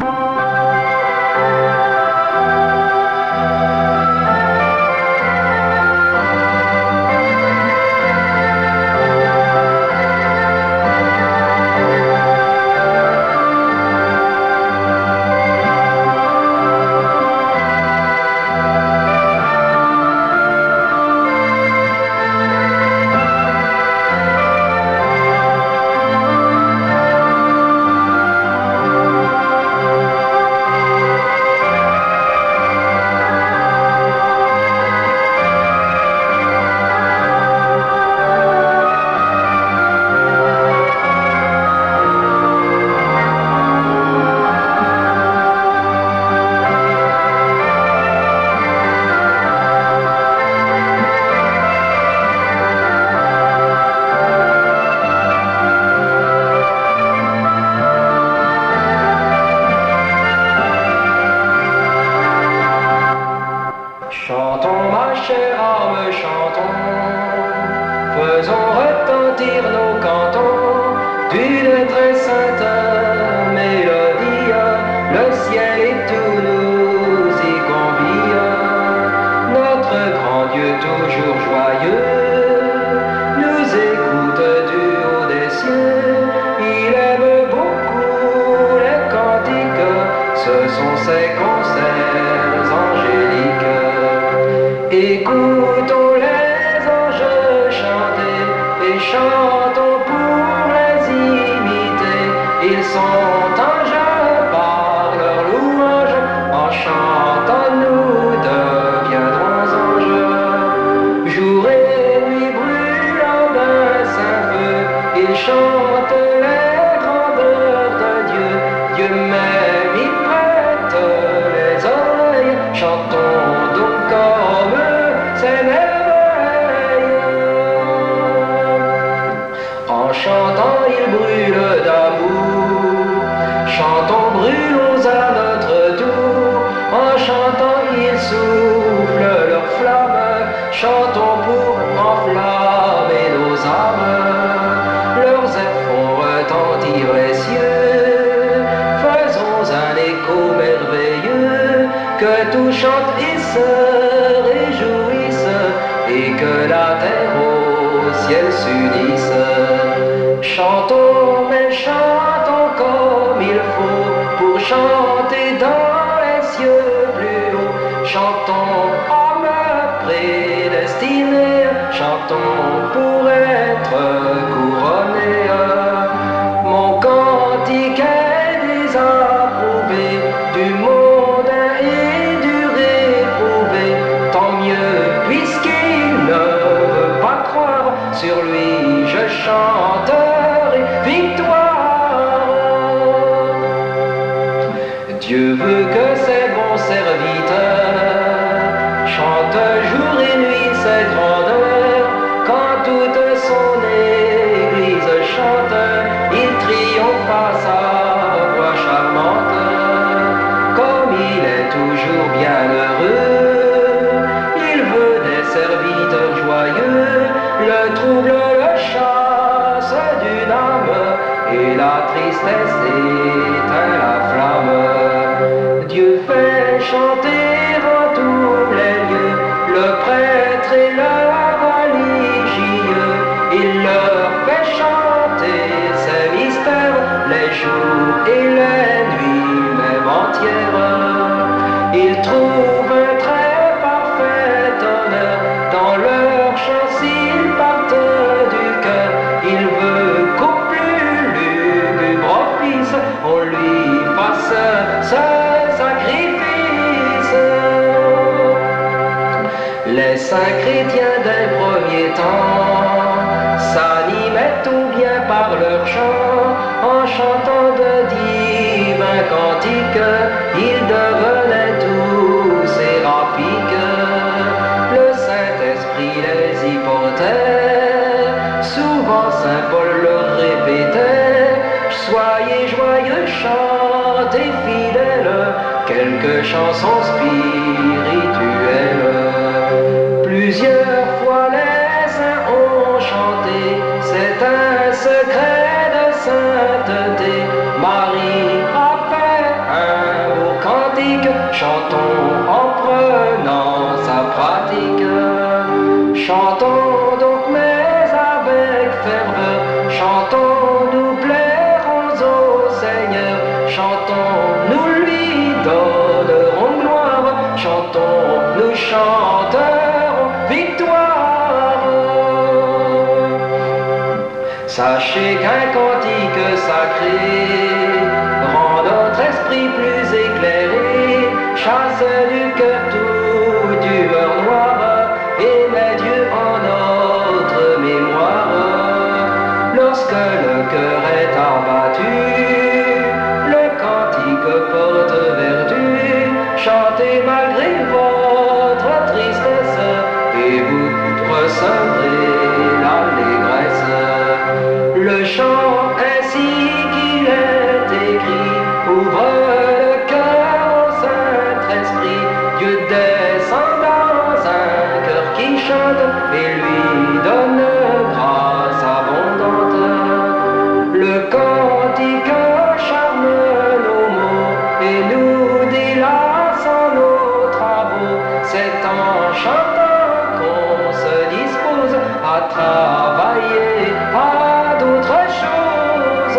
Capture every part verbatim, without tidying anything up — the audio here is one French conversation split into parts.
Chantons, ma chère âme, chantons, faisons retentir nos cantons d'une très sainte mélodie. Le ciel et tout nous y convie. Notre grand Dieu toujours joyeux nous écoute du haut des cieux. Il aime beaucoup les cantiques, ce sont ses concerts angéliques. Écoutons les anges chanter et chantons pour les imiter. Ils sont anges par leur louange, en chantant nous deviendrons anges. Jour et nuit brûlant d'un saint feu, ils chantent les grandeurs de Dieu. Dieu même y prête les oreilles, chantons donc comme ces merveilles. En chantant ils brûlent d'amour, chantons, brûlons à notre tour. En chantant ils soufflent leurs flammes, chantons pour enflammer nos âmes. Leurs airs font retentir les cieux, faisons un écho merveilleux, que tout chante et se réjouisse, et que la terre au ciel s'unisse. Chantons, mais chantons comme il faut, pour chanter dans les cieux plus haut. Chantons, âme prédestinée, chantons pour être couronnés. Mon cantique est désapprouvé du monde et du réprouvé. Tant mieux, puisqu'il ne veut pas croire, sur lui je chanterai victoire. Dieu veut que ses bons serviteurs chantent jour et nuit ses grandeurs. Quand toute son église chante, il triomphe à sa voix charmante. Comme il est toujours bien heureux, il veut des serviteurs joyeux. Le trouble le chasse d'une âme, et la tristesse éteint la flamme. Dieu fait chanter en tous les lieux le prêtre et le religieux. Il leur fait chanter ses mystères les jours et les nuits même entières. Ils trouvent un très parfait honneur dans leur chant s'ils partent du cœur. Il veut qu'au plus lugubre office on lui fasse ce sacrifice. Les saints chrétiens des premiers temps s'animaient tout bien par leur chant, en chantant de divins cantiques, ils devenaient tous sérapiques. Le Saint-Esprit les y portait, souvent Saint Paul leur répétait: soyez joyeux, chantez fidèles, quelques chansons spirituelles. Plusieurs fois les saints ont chanté, c'est un secret de sainteté. Marie a fait un chantons en prenant sa pratique. Chantons donc mais avec ferveur, chantons, nous plairons au Seigneur, chantons, nous lui donnerons gloire, chantons, nous chanterons victoire. Sachez qu'un cantique sacré rend notre esprit plus éclairé, chasse du cœur tout d'humeur noire et met Dieu en notre mémoire. Lorsque le cœur est abattu, le cantique porte vertu. Chantez malgré votre tristesse et vous recevrez l'allégresse. Le chant ainsi qu'il est écrit ouvre le cœur au Saint-Esprit. Dieu descend dans un cœur qui chante et lui donne grâce abondante. Le cantique charme nos mots et nous délace en nos travaux. C'est en chantant qu'on se dispose à travailler à d'autres choses.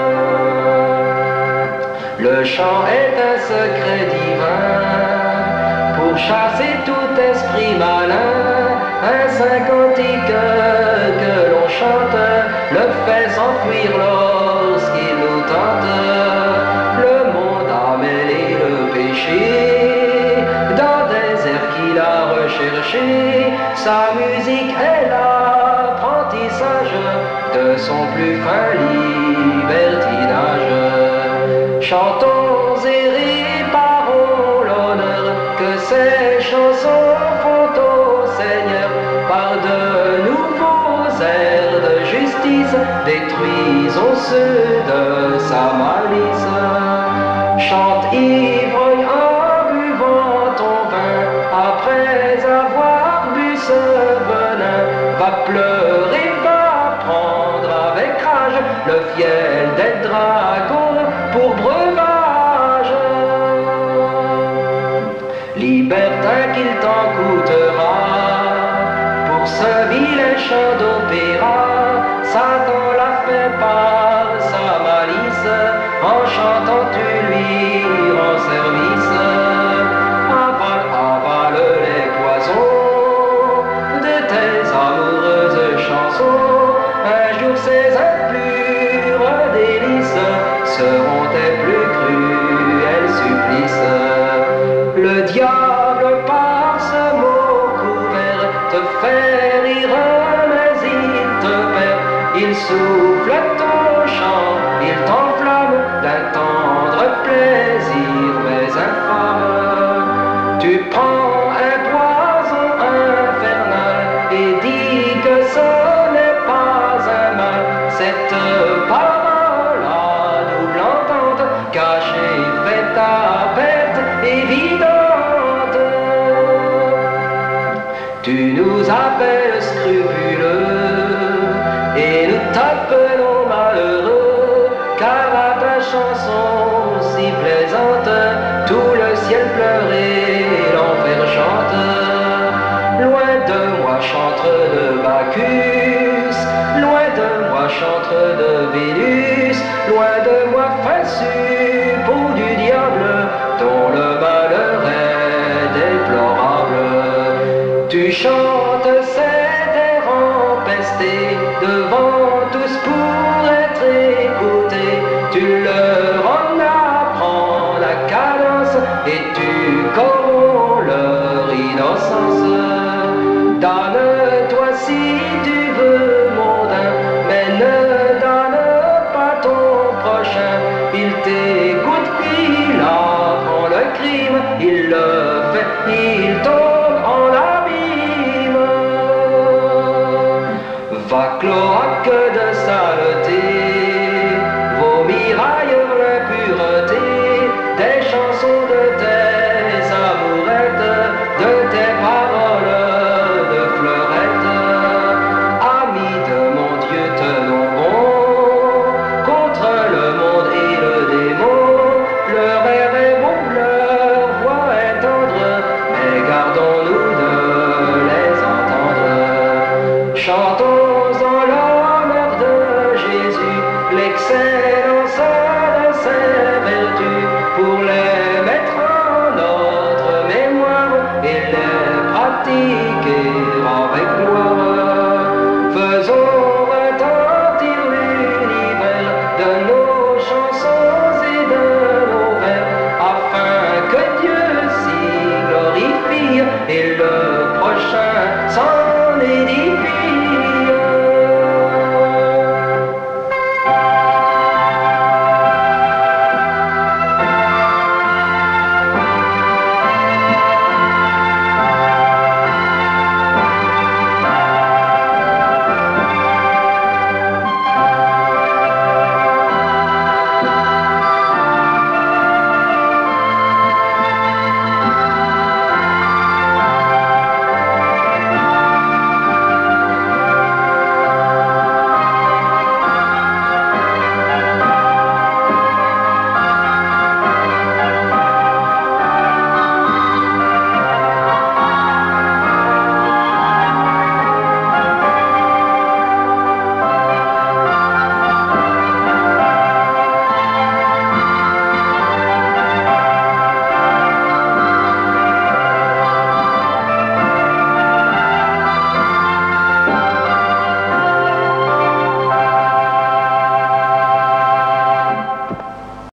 Le chant est un secret divin pour chasser tout esprit malin. Un saint cantique que l'on chante le fait s'enfuir lorsqu'il nous tente. Le monde a mêlé le péché dans des airs qu'il a recherchés. Sa musique est l'apprentissage de son plus fin libertinage. Chantons et réparons l'honneur que ces chansons font au Seigneur. Par de nouveaux airs de justice, détruisons ceux de sa malice. Chante ivrogne en buvant ton vin, après avoir bu ce venin. Va pleurer, va prendre avec rage le fiel des dragons pour breuvage. Libertin qu'il t'en coûtera pour ce vilain chant d'opéra. Satan l'a fait par sa malice, en chantant tu lui rends service. Avale, avale les poisons de tes amoureuses chansons. Un jour ces impures délices seront tes plus cruels supplices. Le diable par ce mot couvert te fait rire, mais il te perd. Il souffle ton chant, il t'enflamme d'un tendre plaisir mais infâme. Tu prends un poison infernal et dis que ce n'est pas un mal. Cette parole à double entente cachée fait ta perte évidente. Tu nous appelles scrupuleux et nous t'appelons malheureux, car à ta chanson si plaisante, tout le ciel pleure et l'enfer chante. Loin de moi chantre de Bacchus, loin de moi chantre de Vénus, loin de moi fin suppôt du diable, dont le malheur est déplorable. Tu chantes cet air empesté devant tous pour être écouté. Tu leur en apprends la cadence et tu corromps leur innocence. Donne-toi si tu veux mondain, mais ne donne pas ton prochain. Il t'écoute, il apprend le crime, il le fait, il tombe en abîme. Va cloaque de saleté, vomir ailleurs l'impureté des chansons de tes amourettes, de tes paroles de fleurettes. Amis de mon Dieu, tenons bon contre le monde et le démon. Leur air est bon, leur voix c'est